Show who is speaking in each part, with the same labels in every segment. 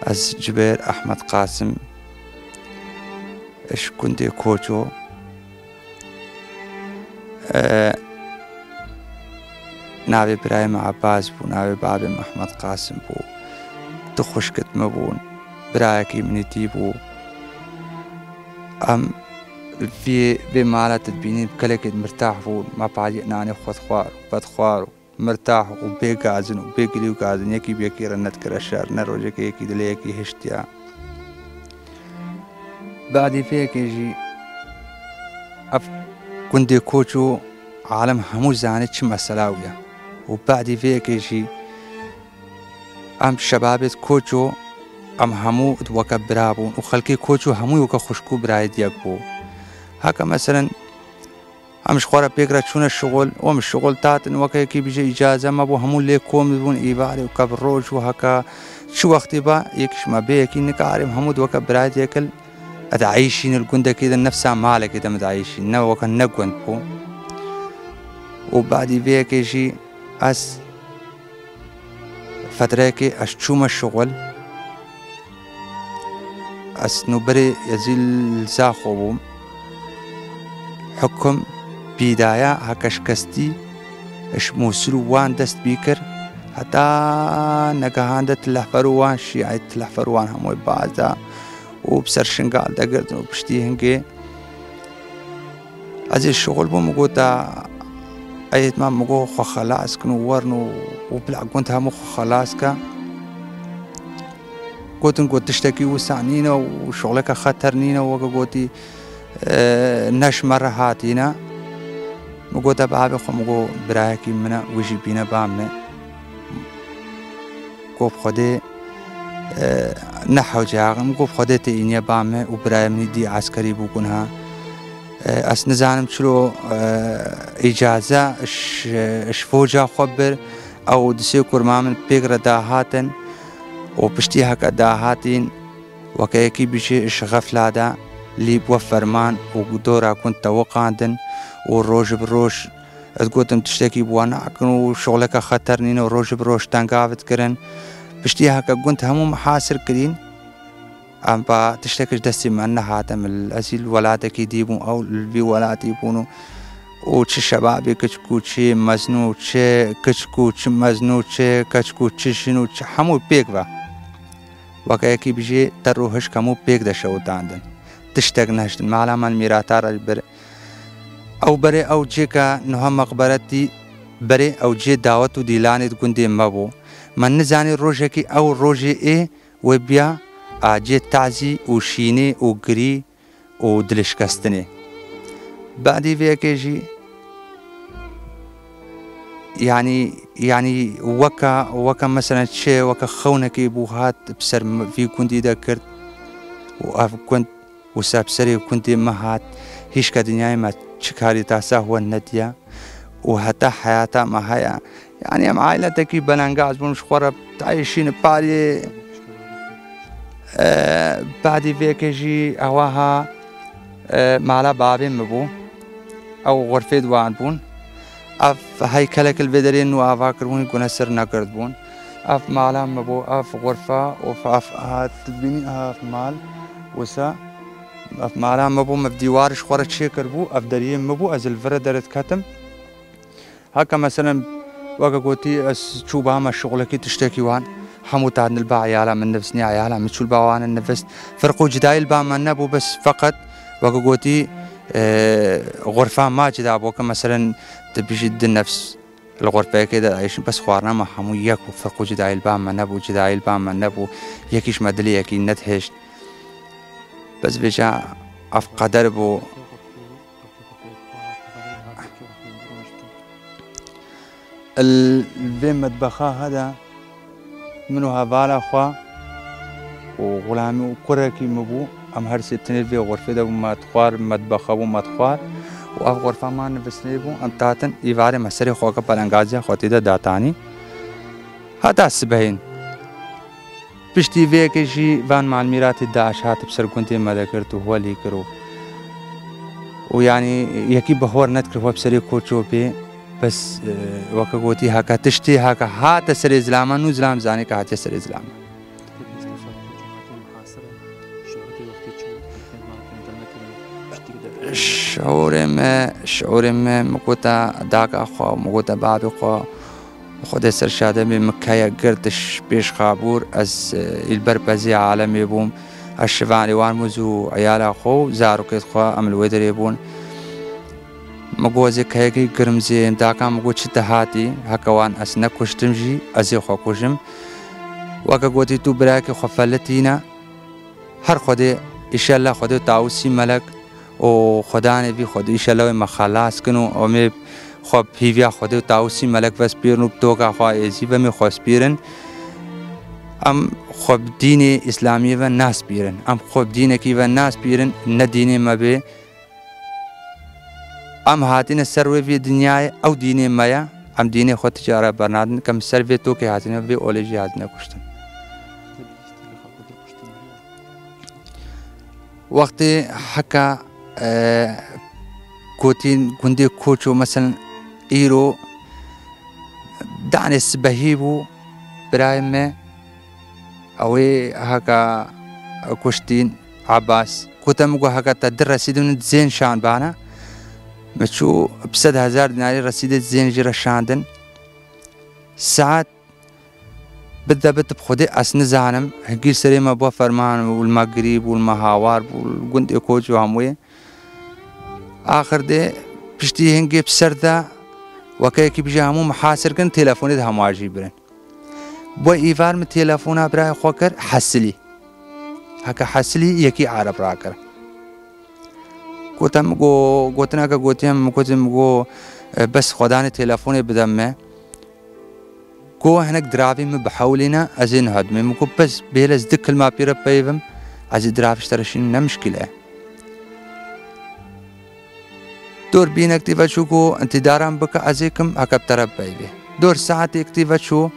Speaker 1: از جبیر احمد قاسم اش كنت كوچو ناوی برایم عباس بو ناوی بابم احمد قاسم بو تخشكت مبون برايكي منيتي بو ام في مالات تبينين بكلكت مرتاح بو ما بعد ناني خذ خوار بد خوار مرتاح وبيقازن وبيقلي وقازن يكي بيكي رنت كرشار نروجك يكي دليكي هشتيا بعد فيك يجي كنت كوچو عالم همو زانت شو مسلاوية وبعد فيك يجي ام شبابت كوچو ام همو توكا برابون وخلقي كوچو همو يوكا خشكو برايد يكبو هكا مثلا امش خوارا بيقرا شون الشغل ومش الشغل تاتن وكا يكي بيجي اجازة ما بو همو اللي كوم دون ايباري وكاب روج وهكا شو وقتي با يكش ما بيكي نكارم همو دوكا برايد يكل ادعيشين القندة كده نفسها مالة كده مدعيشين نو وكا نقوند بو وبعد فيك يجي اس فتريكي اشتشوم الشغل اس نبري يزيل ساخوبوم حكم بداية هكشكستي اش موسلو وان دست بيكر حتى نقهاندة تلحفروان شيعي تلحفروان هموي بعضا وبسر شنقال دقرد وبشتي هنجي ازي الشغل بو مقوتا ايت ما مقو خو خلاص كنو ورنو وبلع كنت همو خو خلاص كا قلت تشتكي وسعنينا وشغلك خطرنينا وقوتي نش مرة هاتينا مقوتا بابي خو مقو برايكي منا ويجي بينا بامنا قوب خدي نحو جاغم قوب خدي تينيا بامنا وبراي مني دي عسكري بوكونها اس نزانم شلو اجازة اش فوجا خبر او دسيو كرمامن بيقرا داهاتن وبشتي هكا داهاتين وكايكي بيجي اش غفلادا لي بوفرمان ودورا كنت توقعندن والروج بروش تقولتم تشتكي بوانا عكن وشغلك خطرنين وروج بروش تنقافت كرن بشتي هكا كنت همو محاصر كرين ام با تشتكش دستي معنا هاتم الاسيل ولاتك يديبون او البي ولات يبونو وش شبابي كشكو شي مزنو شي كشكو شي مزنو شي كشكو شي شنو همو بيك وكايكي بيجي تروحش كمو بيك دا شو تاندن تشتاق نهشت معلما الميراتار البر او بري او جيكا نها مقبرتي بري او جي دعوتو ديلاني تكون دي مبو من نزاني روجكي او روجي ايه وبيا اجي تعزي وشيني وقري ودلشكستني بعد فيكيجي يعني وكا مثلا شي وكا خونك بوهات بسر في كنتي ذكرت واف كنت وساب سري وكنت مهات هيش كدنياي ما تشكاري تاسا هو النديا وحتى حياتها ما هي يعني ام عائلتك بلانغاز مش خرب تعيشين باري بعد فيكيجي اواها مالا بابي مبو او غرفه دوان بون اف هيكلك البدرين وافاكرون يكون سر نقرد بون اف مالا مبو اف غرفه وف هات بني اف مال وسا اف مالا مبو مبديوار شخورة شيكر بو اف دريم مبو ازل فردرت كتم هكا مثلا وكا قوتي شوبها ما شغلكي تشتكي وان حمو تاعن الباع عيالا من نفسني عيالا متشو الباوان النفس فرقو جداي الباع من نبو بس فقط وكا قوتي غرفة ما جدا وكا مثلا تبجد النفس الغرفة كده عايشين بس خوارنا ما حمو يكو فرقو جداي الباع من نبو جداي الباع من نبو يكيش مدلي يكي نتهشت بس بيجا اف قدر بو الفيم مطبخا هذا منو هفالا خوا وغلامي وكركي مبو ام هر سبتني في غرفة ده وما تخوار مطبخا وما تخوار واف غرفة ما نفسني بو ام تاتن يفاري مسري خوكا بلانغازيا خوتي ده داتاني هذا السبهين بشتي فيك شي فان مع الميرات الداعش هات بسر كنت ما ذكرته هو اللي كرو ويعني يكي بهور نذكر هو بسري كوتشو بي بس وكا قوتي هكا تشتي هكا هات سر إسلاما نو زلام زاني كا هات سر إسلاما شعور ما مقوتا داك أخو مقوتا بابي أخو خود سرشاده می مکه گردش پیش خابور از البربزی عالمی بوم الشفانی وارمزو عيال خو زارو كيت خو عمل ودري بون مگوزی که کی گرمزی داکام مگو چت هاتی هکوان اس نکشتمجی ازی خو کشم وکا گوتی تو براک خفلتینا هر خودی انشالله خودی تاوسی ملک و خدا نبی خودی انشالله ما خلاص کنو و می خب هیویا خودی تاوسی ملک بس پیرنو توکا خو ازی و می خو سپیرن ام خب دین اسلامی و ناس پیرن ام خب دین کی و ناس پیرن نه دین ما به ام هاتین سروی في دنیای او دین مایا ام دین خود تجاره برنادن کم سروی تو که هاتین به اولجی هاتین کشتن وقتی حکا کوتین گندی کوچو مثلا ایرو دانس بهیبو برایم اوی هکا کشتین عباس کوتم گو هکا تدر رسیدون زین شان بانا مشو بسد 1000 دينار رصيد زين جرى شاندن ساعات بالضبط بخدي أسن زانم هجير سريما بوا فرمان والمغرب والمهاوار والجند يكوج وهموي آخر ده بشتي هنجي بسردا وكيك بيجامو محاصر كن تلفوني ده همواجي برن بوا إيفار من تلفونا براي خوكر حسلي هكا حسلي يكي عرب راكر گفتم گفتن که گفتم بس خدانه تلفن بدم ما گو هنگ دراوی می بحاولنا ازین هدم مگو بس بیلز دکل ما پیره پیوم از دراویش ترشین نمشکله دور بین اکتیو شو گو انتظارم بک ازیکم هکب طرف پیوه دور ساعت اکتیو شو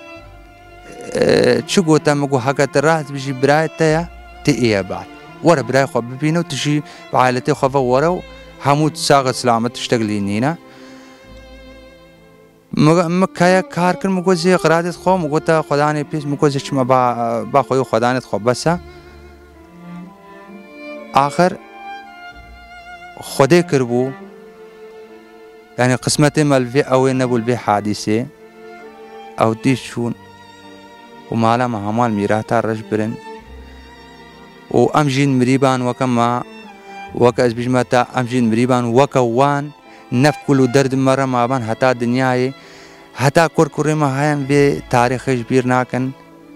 Speaker 1: چو گفتم مگو هکت راحت بجی برای تیا تیه بعد ورا براي خو ببينو تجي بعائلتي خو ورا هموت ساغ سلامت تشتغلينينا مكايا كاركن مگوزي قرادت خو مگوتا خداني بيس مگوزي چما با خو خدانت خو بس آخر خدي كربو يعني قسمتي مالفي او نبول بي حادثه او ديشون ومالا ما همال ميراتا رجبرن وأمجين مريبان وكما وكأز بجمتا أمجين مريبان وكوان نف كل درد مرة ما بان حتى دنياي حتى كور ما هايم بتاريخ كبير ناكن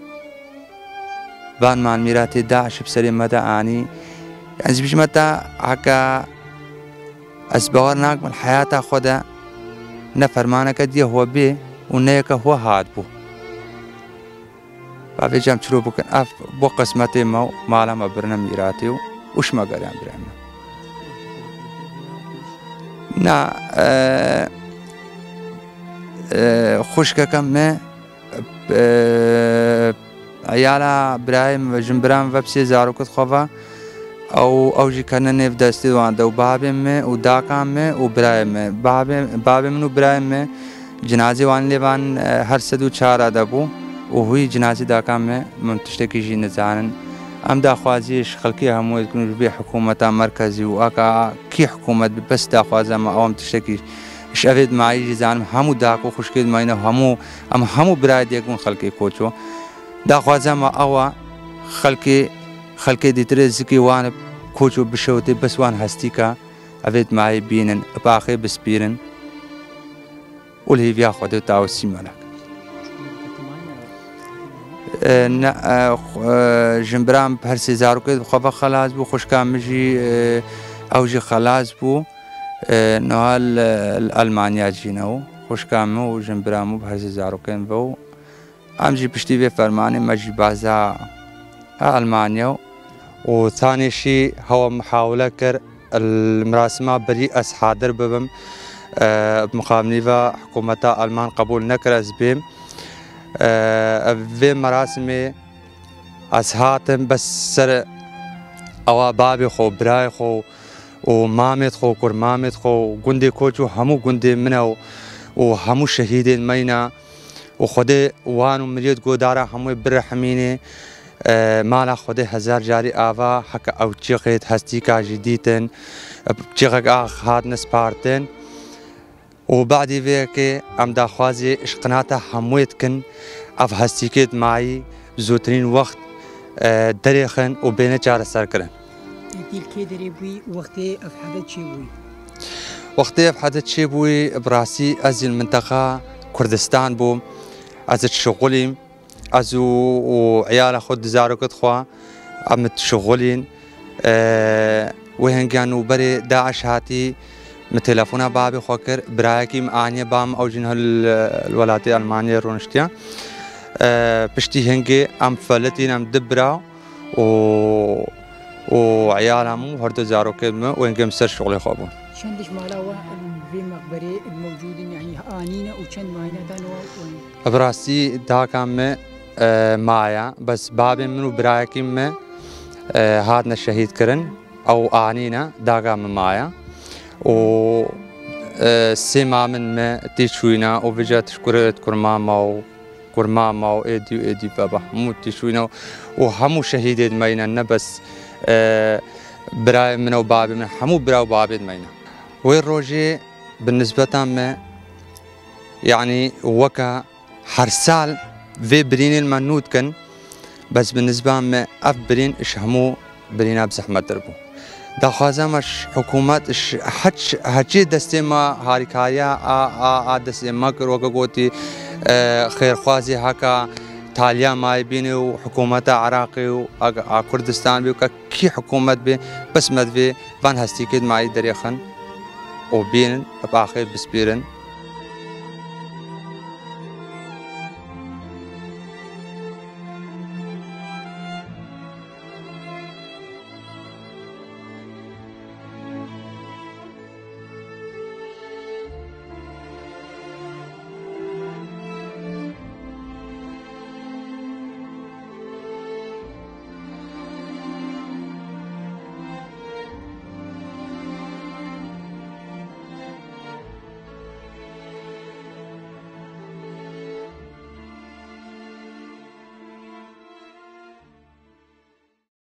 Speaker 1: بان مان ميراتي داعش بسري مدى آني يعني بجمتا هكا أسبوار ناك من حياة خدا نفرمانك دي هو بي ونيك هو هاد بو بعد جام شروع بكن أف بقسمتي ما لما برنا ميراتي وش ما قريان برنا نا خوش كم ما عيالا برايم وجنبرام وبسي زاروكت خوفا او جي كنا نف دستي وان دو بابم ما وداكام ما وبرايم ما بابم منو برايم ما جنازي وان لبان هر سدو چار ادبو وهي جنازي داكام ما منتشتكي جي نزانن ام دا خوازيش خلقي همو يكون بي حكومة مركزي واكا كي حكومة بس دا خوازا ما اوام تشتكي اش افيد معي جي زانم همو داكو خوشكيد ماينا همو برايد يكون خلقي كوچو دا خوازا ما اوا خلقي دي ترزكي وان كوچو بشوتي بس وان هستيكا افيد معي بينن باخي بسبيرن ولهي بيا خودو تاوسي مالك جنبرام بهرسي زاروكي بخوفا خلاص بو خوشكا مجي اوجي خلاص بو نوال الألمانيا جينو خوشكا مو جنبرامو بهرسي زاروكي بو امجي بشتي في فرماني مجي بازا ألمانيا وثاني شيء هو محاولة كر المراسمة بري أس حاضر ببم بمقابلة حكومة ألمان قبول نكر أزبيم في مراسمي أسهاتم بس سر أوا بابي خو براي خو ومامت خو كرمامت خو جندي كوچو همو جندي منو وهمو شهيدين مينا وخدي وانو مريد قدارة همو برحميني مالا خودی هزار جاری آوا حک او چیقت هستی کاجی دیتن چیقک آخ هاد نسپارتن و بعدی وی که ام داخوازی اشقناتا همویت کن اف هستی کت مایی زودترین وقت دریخن و بین چار سر کرن.
Speaker 2: دیل کی دری بوی وقتی اف حدث چی بوی؟
Speaker 1: وقتی اف حدث چی بوی براسی از المنطقه کردستان بوم از شغلیم از و عیال خود زارکت خوا عمت شغلين وهنجانو بري داعش هاتي متلفونا بابي خوكر برايكي معني بام او جنها الولايات الألمانية رونشتيا بشتي هنجي ام فلتين ام دبرا وعيالهم هردو زاركت وهنجي مسر شغلي خوابون.
Speaker 2: شندش مالاوه في مقبرة الموجودين يعني آنينا وشند ماينا دانوا وين؟
Speaker 1: براسي دا كان معايا بس بابي منو برايكي ما هادنا الشهيد كرن او آنينا دا كان معايا و سيما من ما تيشوينا وفيجا تشكرت كرماما وايدي بابا مو تيشوينا وهمو شهيد ماينا بس براي منو بابي من همو براو بابي ماينا وين روجي بالنسبة ما يعني وكا حرسال في برين المنود كان بس بالنسبة ما أف برين إشهمو برينا بزحمة دربو دا خوازمش حكومات إش هجي دستما هاريكايا دستما كروكا قوتي خير خوازي هكا تاليا ماي بيني وحكومات عراقي وكردستان بيوكا كي حكومات بي بس مدفي فان هستيكيد معي دريخن وبين بآخر بسبيرن